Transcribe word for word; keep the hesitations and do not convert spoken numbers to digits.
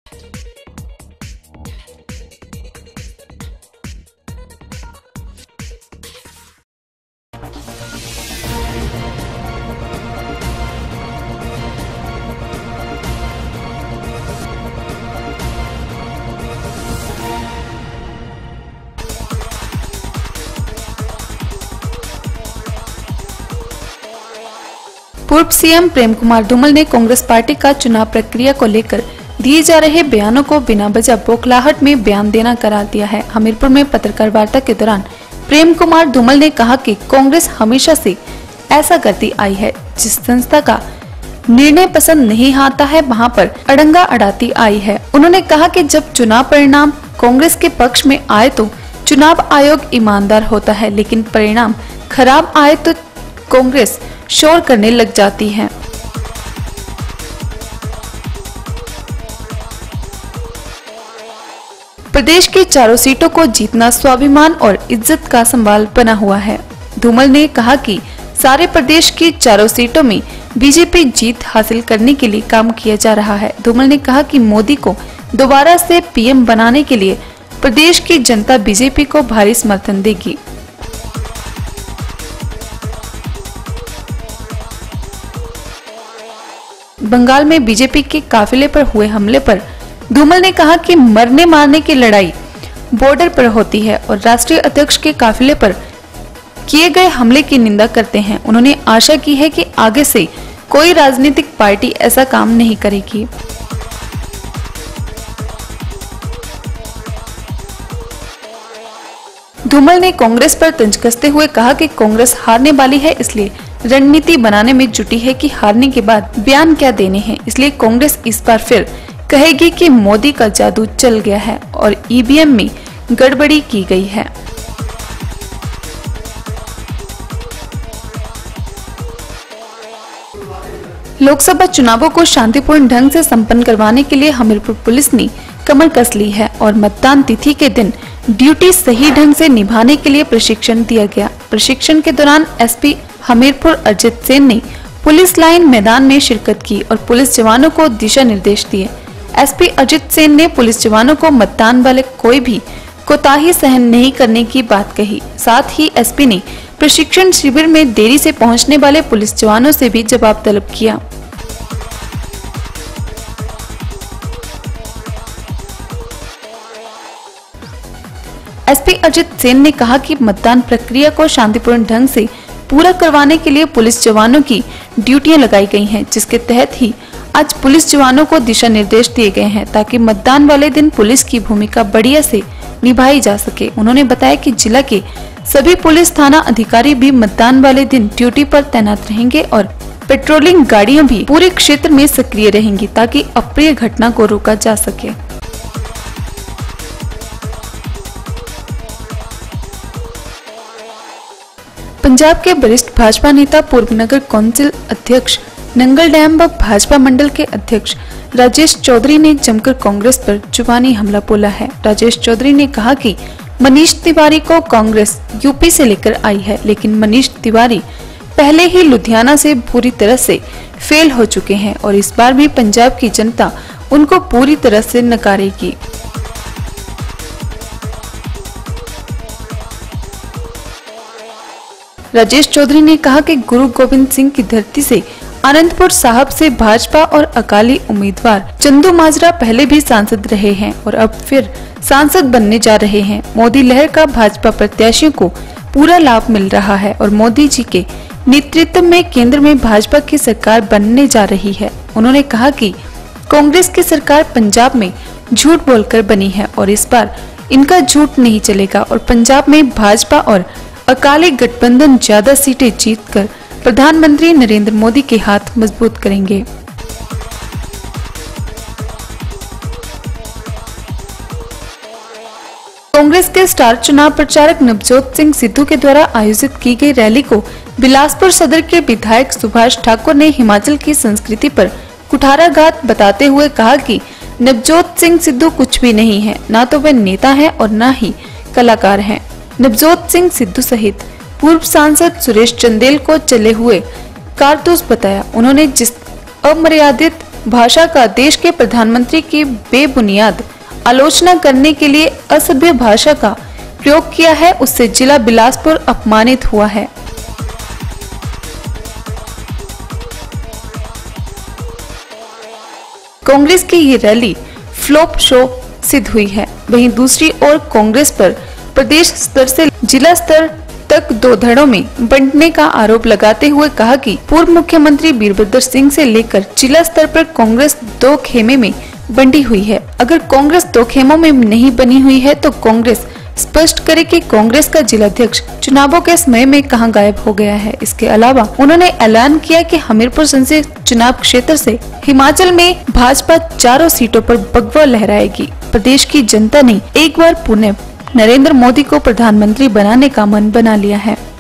पूर्व सीएम प्रेम कुमार धूमल ने कांग्रेस पार्टी का चुनाव प्रक्रिया को लेकर दिए जा रहे बयानों को बिना वजह बौखलाहट में बयान देना करार दिया है। हमीरपुर में पत्रकार वार्ता के दौरान प्रेम कुमार धूमल ने कहा कि कांग्रेस हमेशा से ऐसा करती आई है, जिस संस्था का निर्णय पसंद नहीं आता है वहां पर अड़ंगा अड़ाती आई है। उन्होंने कहा कि जब चुनाव परिणाम कांग्रेस के पक्ष में आए तो चुनाव आयोग ईमानदार होता है, लेकिन परिणाम खराब आए तो कांग्रेस शोर करने लग जाती है। प्रदेश की चारों सीटों को जीतना स्वाभिमान और इज्जत का सवाल बना हुआ है। धूमल ने कहा कि सारे प्रदेश की चारों सीटों में बीजेपी जीत हासिल करने के लिए काम किया जा रहा है। धूमल ने कहा कि मोदी को दोबारा से पीएम बनाने के लिए प्रदेश की जनता बीजेपी को भारी समर्थन देगी। बंगाल में बीजेपी के काफिले पर हुए हमले पर धूमल ने कहा कि मरने मारने की लड़ाई बॉर्डर पर होती है और राष्ट्रीय अध्यक्ष के काफिले पर किए गए हमले की निंदा करते हैं। उन्होंने आशा की है कि आगे से कोई राजनीतिक पार्टी ऐसा काम नहीं करेगी। धूमल ने कांग्रेस पर तंज कसते हुए कहा कि कांग्रेस हारने वाली है, इसलिए रणनीति बनाने में जुटी है कि हारने के बाद बयान क्या देने हैं। इसलिए कांग्रेस इस बार फिर कहेगी कि मोदी का जादू चल गया है और ईवीएम में गड़बड़ी की गई है। लोकसभा चुनावों को शांतिपूर्ण ढंग से संपन्न करवाने के लिए हमीरपुर पुलिस ने कमर कस ली है और मतदान तिथि के दिन ड्यूटी सही ढंग से निभाने के लिए प्रशिक्षण दिया गया। प्रशिक्षण के दौरान एसपी हमीरपुर अजित सेन ने पुलिस लाइन मैदान में शिरकत की और पुलिस जवानों को दिशा निर्देश दिए। एसपी अजित सेन ने पुलिस जवानों को मतदान वाले कोई भी कोताही सहन नहीं करने की बात कही। साथ ही एसपी ने प्रशिक्षण शिविर में देरी से पहुंचने वाले पुलिस जवानों से भी जवाब तलब किया। एसपी अजित सेन ने कहा कि मतदान प्रक्रिया को शांतिपूर्ण ढंग से पूरा करवाने के लिए पुलिस जवानों की ड्यूटियां लगाई गई हैं, जिसके तहत ही आज पुलिस जवानों को दिशा निर्देश दिए गए हैं ताकि मतदान वाले दिन पुलिस की भूमिका बढ़िया से निभाई जा सके। उन्होंने बताया कि जिला के सभी पुलिस थाना अधिकारी भी मतदान वाले दिन ड्यूटी पर तैनात रहेंगे और पेट्रोलिंग गाड़ियां भी पूरे क्षेत्र में सक्रिय रहेंगी ताकि अप्रिय घटना को रोका जा सके। पंजाब के वरिष्ठ भाजपा नेता पूर्व नगर कौंसिल अध्यक्ष नंगल डैम व भाजपा मंडल के अध्यक्ष राजेश चौधरी ने जमकर कांग्रेस पर जुबानी हमला बोला है। राजेश चौधरी ने कहा कि मनीष तिवारी को कांग्रेस यूपी से लेकर आई है, लेकिन मनीष तिवारी पहले ही लुधियाना से पूरी तरह से फेल हो चुके हैं और इस बार भी पंजाब की जनता उनको पूरी तरह से नकारेगी। राजेश चौधरी ने कहा कि गुरु गोविंद सिंह की धरती से आनंदपुर साहब से भाजपा और अकाली उम्मीदवार चंदू माजरा पहले भी सांसद रहे हैं और अब फिर सांसद बनने जा रहे हैं। मोदी लहर का भाजपा प्रत्याशियों को पूरा लाभ मिल रहा है और मोदी जी के नेतृत्व में केंद्र में भाजपा की सरकार बनने जा रही है। उन्होंने कहा कि कांग्रेस की सरकार पंजाब में झूठ बोलकर बनी है और इस बार इनका झूठ नहीं चलेगा और पंजाब में भाजपा और अकाली गठबंधन ज्यादा सीटें जीतकर प्रधानमंत्री नरेंद्र मोदी के हाथ मजबूत करेंगे। कांग्रेस के स्टार चुनाव प्रचारक नवजोत सिंह सिद्धू के द्वारा आयोजित की गई रैली को बिलासपुर सदर के विधायक सुभाष ठाकुर ने हिमाचल की संस्कृति पर कुठाराघात बताते हुए कहा कि नवजोत सिंह सिद्धू कुछ भी नहीं है, ना तो वे नेता हैं और ना ही कलाकार हैं। नवजोत सिंह सिद्धू सहित पूर्व सांसद सुरेश चंदेल को चले हुए कारतूस बताया। उन्होंने जिस अमर्यादित भाषा का देश के प्रधानमंत्री की बेबुनियाद आलोचना करने के लिए असभ्य भाषा का प्रयोग किया है, उससे जिला बिलासपुर अपमानित हुआ है। कांग्रेस की ये रैली फ्लॉप शो सिद्ध हुई है। वहीं दूसरी ओर कांग्रेस पर प्रदेश स्तर से जिला स्तर तक दो धड़ों में बंटने का आरोप लगाते हुए कहा कि पूर्व मुख्यमंत्री वीरभद्र सिंह से लेकर जिला स्तर पर कांग्रेस दो खेमे में बंटी हुई है। अगर कांग्रेस दो खेमों में नहीं बनी हुई है तो कांग्रेस स्पष्ट करे कि कांग्रेस का जिलाध्यक्ष चुनावों के समय में कहां गायब हो गया है। इसके अलावा उन्होंने ऐलान किया कि हमीरपुर संसदीय चुनाव क्षेत्र से हिमाचल में भाजपा चारों सीटों पर भगवा लहराएगी। प्रदेश की जनता ने एक बार पुनः नरेंद्र मोदी को प्रधानमंत्री बनाने का मन बना लिया है।